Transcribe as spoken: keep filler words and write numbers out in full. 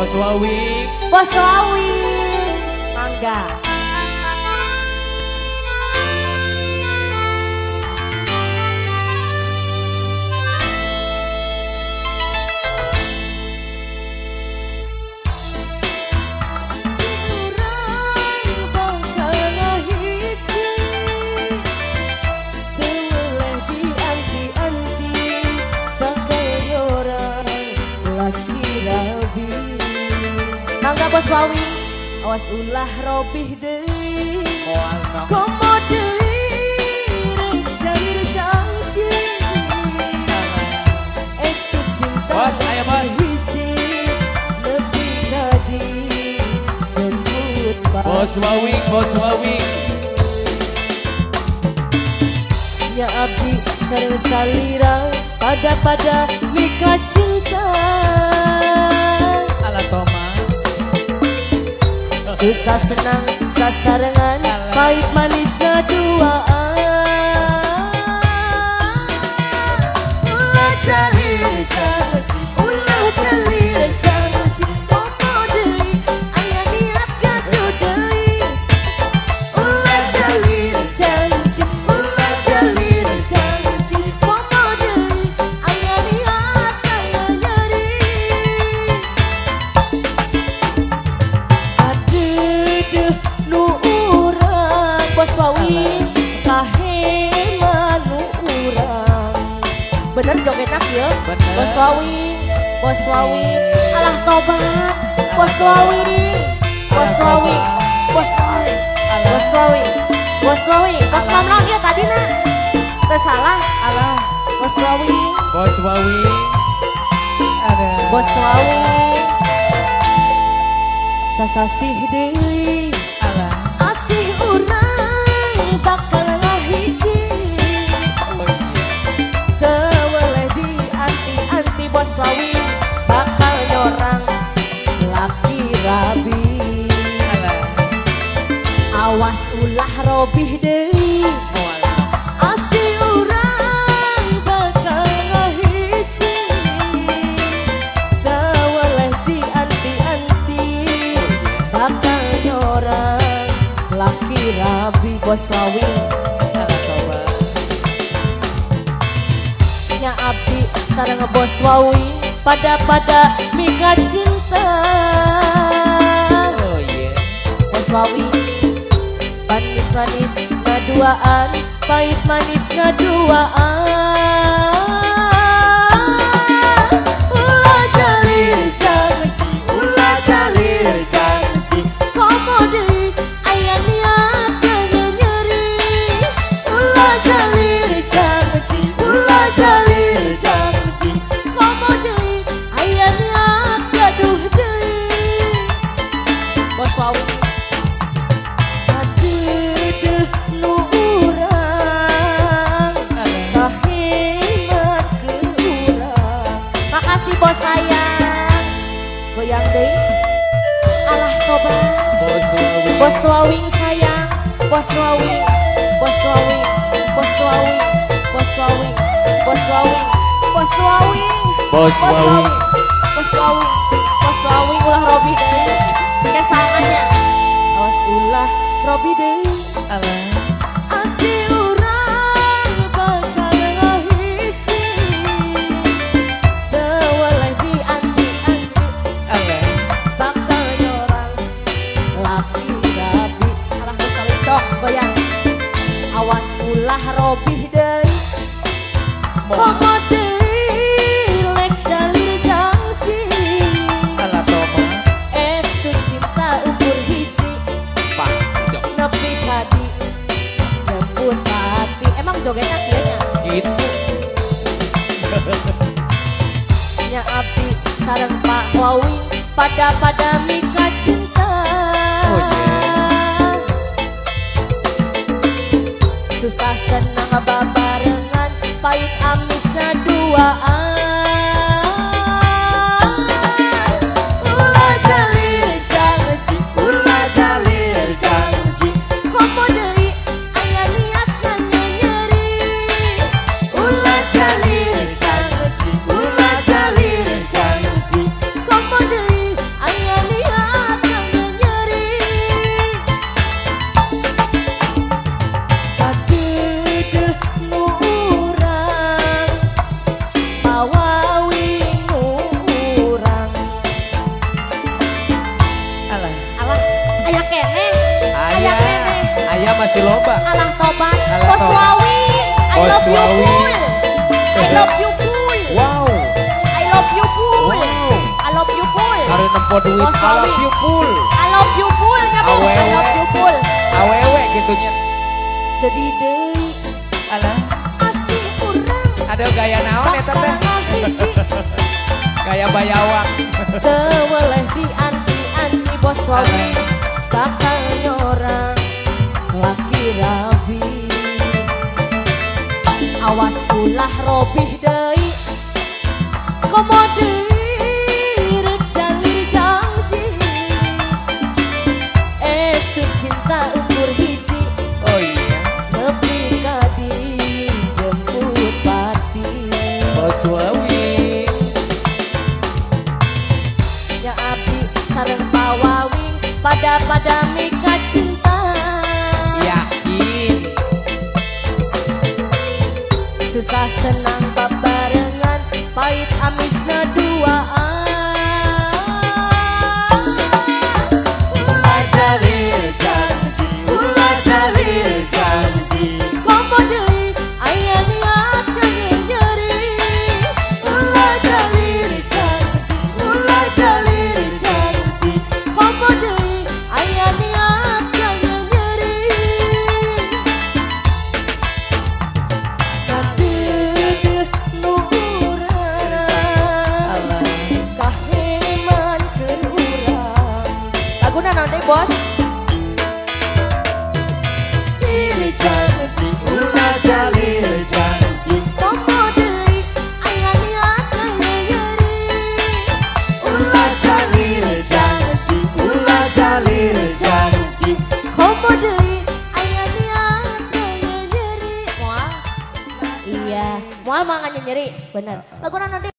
Bos Wawi, Bos Wawi, mangga. Mangga Bos Wawi, awas ulah robih deui. Komo deui rek janji. Estu cinta. Bos, ayo Bos. Lebih tadi jemput Bos Wawi, Bos Wawi. Ya abdi sareng salira pada-pada mika cinta. Ala Toma. Susah senang sasarengan, pahit manisnya duaan. Ulah calir janji, ulah calir janji. Komo deui, aya niat gaduh deui. Ulah calir janji, ulah calir janji. Komo deui, aya niat aya nyeri. Nu urang Bos Wawi kahema nu urang. Bener jogetna kieu Bos Wawi, Bos Wawi alah tobat Bos Wawi, Bos Wawi, Bos Wawi, Bos Wawi, Bos Wawi, Bos pamrang ya tadina teu salah alah Bos Wawi, Bos Wawi. Ada Bos Wawi sasasih deui. Asih urang bakal ngahiji. Teu weleh dianti-anti Bos Wawi bakal nyorang laki rabi. Awas ulah robih deui. Asih urang bakal ngahiji. Teu weleh dianti-anti bakal nyorang laki rabi Bos Wawi. Nya abdi sareng Bos Wawi pada-pada mika cinta. Oh yeah. Bos Wawi manis-manis ngaduaan, pahit manis ngaduaan. Ulah calir janji, ulah calir janji. Komo deui aya niat aya nyeri. Ulah calir janji, ulah calir janji. Komo deui aya niat gaduh deui. Bos Wawi aduh nu urang kahemat ke urang. Makasih Bos sayang, goyang deui alah tobat. Bos Wawi. Bos Wawi sayang, Bos Wawi, Bos Wawi, Bos Wawi, Bos Wawi, Bos Wawi, Bos Wawi, Bos Wawi. Bos Wawi, Bos Wawi ulah robi deui. Kesangannya, awas ulah robi deui. Alah. Asih urang bakal ngahiji. Teu weleh dianti-anti. Alah. Bakal nyorang laki rabi. Arah Bos Wawi sok goyang. Awas ulah robih deui. Komo deui lek jalir janji. Ala Toma. Estu cinta ukur hiji. Pasti dong. Nepi tadi jemput hati. Emang jogetnya kieu nya? Gitu. Nya abdi sareng Pak Wawi pada-pada mika cinta. Oh yeah. Susah senang babarengan, pahit amisna duaan. Ulah calir janji, ulah calir janji. Komo deui aya niat aya nyeri. Ulah calir janji, ulah calir janji. Komo deui aya masih loba. Alah tobat. Alah Bos tobat. Wawi, I Bos love you Wawi. full. I love you full. Wow. I love you full. Wow. I love you full. Hari nempo duit. Bos I love Wawi. you full. I love you full nya Bu. I Awewe. love you full. Awewe gitunya. Jadi deui Alah. asih urang. Ada gaya naon eta teh? Hiji Gaya bayawak. teu boleh dianti-anti Bos Wawi. Bakal nyorang laki rabi. Awas ulah robih deui. Komo deui rek jalur janji. Estu cinta ukur hiji. Oh iya. Nepi ka dijemput pati. Bos Wawi. Ya abdi sareng pawawing pada-pada mika cinta. Yakin. Susah senang babarengan pahit amisna duaan. Ulah jalil janji, ulah jalil janji. Komo deui aya niat kangge nyeri. Ulah jalil janji, ulah jalil janji. Komo deui aya niat kangge nyeri. Kadeuh nu urang Alah. kahemankeun urang. Laguna naon deui Bos? Jalil janji, ulah jalil janji. Komo deui aya niat kangge nyeri. Ulah jalil janji, ulah jalil janji. Komo deui aya niat kangge nyeri. Moal? Iya, moal mah nyeri, bener. Laguna naon deui?